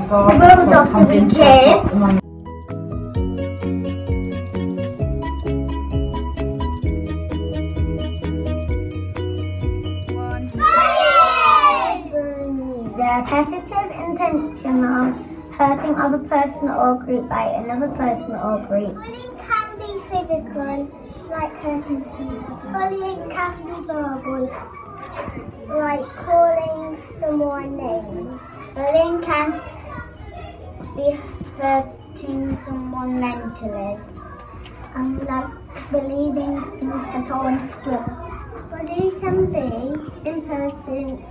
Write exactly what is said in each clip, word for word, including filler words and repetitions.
world of the week is... The repetitive, intentional hurting of a person or group by another person or group. Bullying can be physical, like hurting someone. Bullying can be verbal, like calling someone names. Bullying can be hurting someone mentally, and like believing things that aren't true. Bullying can be in person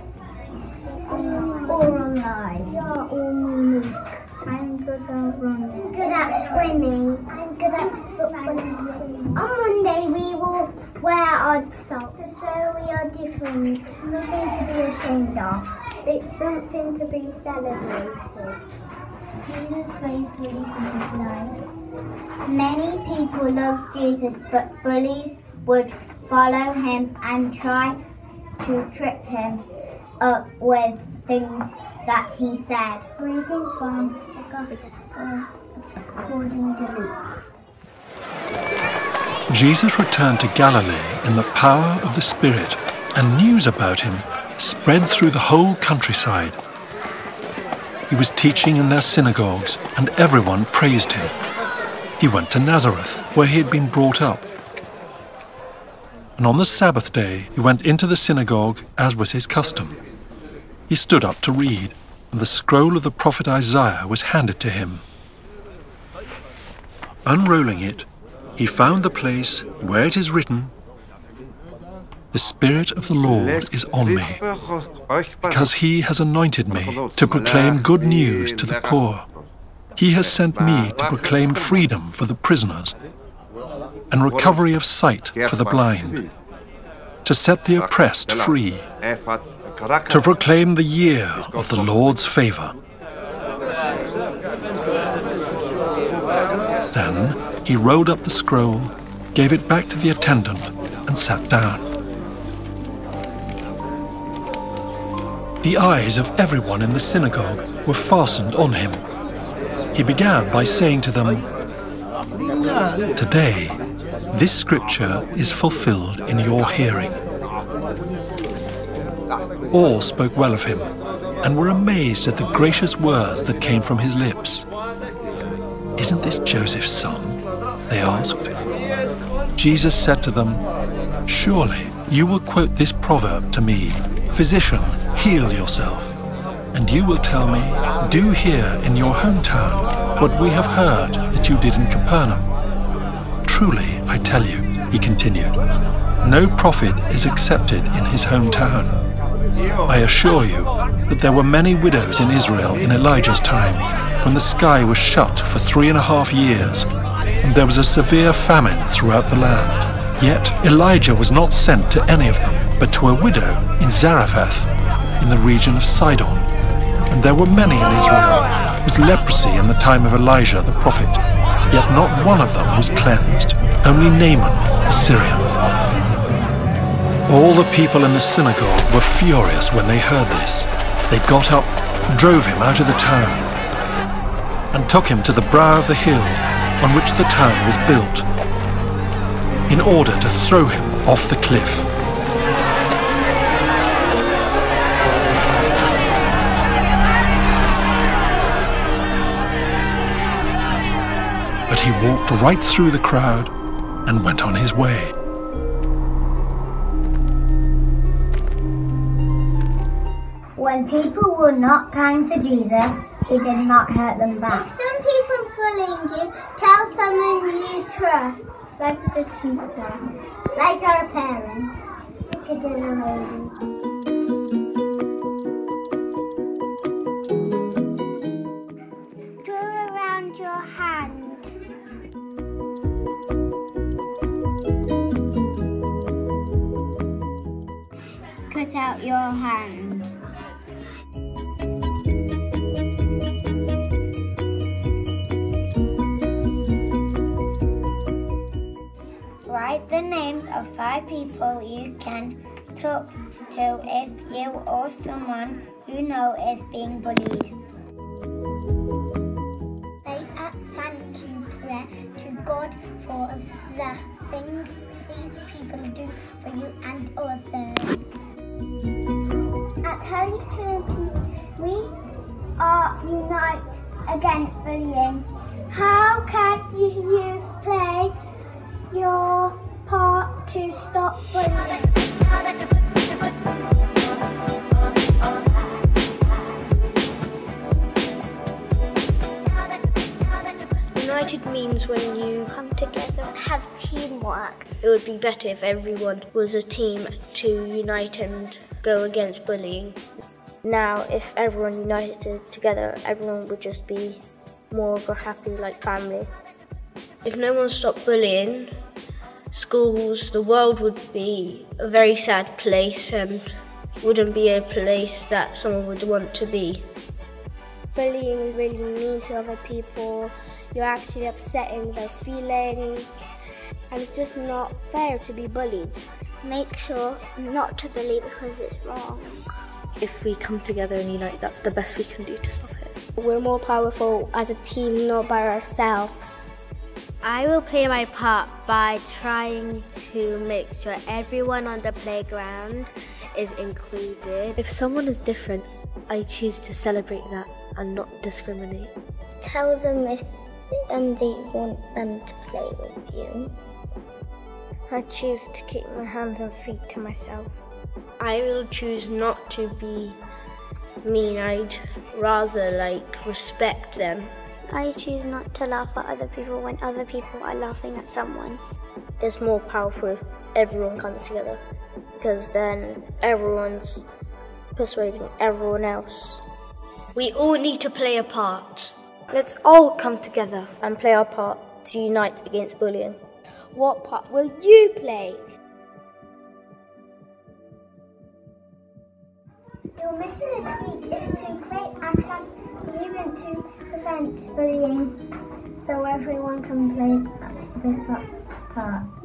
or online. You're all unique. I'm good at running. I'm good at swimming. I'm good at football and swimming. On Monday we will wear odd socks, so we are different. It's nothing to be ashamed of. It's something to be celebrated. Jesus faced bullies in his life. Many people love Jesus, but bullies would follow him and try to trip him up with things that he said. Reading from the Gospel according to Luke. Jesus returned to Galilee in the power of the Spirit, and news about him spread through the whole countryside. He was teaching in their synagogues, and everyone praised him. He went to Nazareth, where he had been brought up. And on the Sabbath day, he went into the synagogue, as was his custom. He stood up to read, and the scroll of the prophet Isaiah was handed to him. Unrolling it, he found the place where it is written, "The Spirit of the Lord is on me, because he has anointed me to proclaim good news to the poor. He has sent me to proclaim freedom for the prisoners and recovery of sight for the blind, to set the oppressed free, to proclaim the year of the Lord's favour." Then he rolled up the scroll, gave it back to the attendant, and sat down. The eyes of everyone in the synagogue were fastened on him. He began by saying to them, "Today, this scripture is fulfilled in your hearing." All spoke well of him and were amazed at the gracious words that came from his lips. "Isn't this Joseph's son?" they asked. Jesus said to them, "Surely you will quote this proverb to me, 'Physician, heal yourself.' And you will tell me, 'Do here in your hometown what we have heard that you did in Capernaum.' Truly, I tell you," he continued, "no prophet is accepted in his hometown. I assure you that there were many widows in Israel in Elijah's time, when the sky was shut for three and a half years, and there was a severe famine throughout the land. Yet Elijah was not sent to any of them, but to a widow in Zarephath, in the region of Sidon. And there were many in Israel with leprosy in the time of Elijah the prophet, yet not one of them was cleansed, only Naaman the Syrian." All the people in the synagogue were furious when they heard this. They got up, drove him out of the town, and took him to the brow of the hill on which the town was built, in order to throw him off the cliff. But he walked right through the crowd and went on his way. When people were not kind to Jesus, he did not hurt them back. If some people's bullying you, tell someone you trust. Like the teacher. Like our parents. Like a dinner lady. Draw around your hand. Cut out your hand. Write the names of five people you can talk to if you or someone you know is being bullied. God for the things these people do for you and others. At Holy Trinity, we are unite against bullying. How can you play your part to stop bullying? United means when you Come together and have teamwork. it would be better if everyone was a team to unite and go against bullying. Now, if everyone united together, everyone would just be more of a happy, like, family. If no one stopped bullying, schools, the world would be a very sad place and wouldn't be a place that someone would want to be. Bullying is really mean to other people. You're actually upsetting their feelings, and it's just not fair to be bullied. Make sure not to bully because it's wrong. If we come together and unite, that's the best we can do to stop it. We're more powerful as a team, not by ourselves. I will play my part by trying to make sure everyone on the playground is included. If someone is different, I choose to celebrate that and not discriminate. Tell them if um, they want them to play with you. I choose to keep my hands and feet to myself. I will choose not to be mean. I'd rather, like, respect them. I choose not to laugh at other people when other people are laughing at someone. It's more powerful if everyone comes together, because then everyone's persuading everyone else. We all need to play a part. Let's all come together and play our part to unite against bullying. What part will you play? Your mission this week is to create a class agreement to prevent bullying, so everyone can play the part.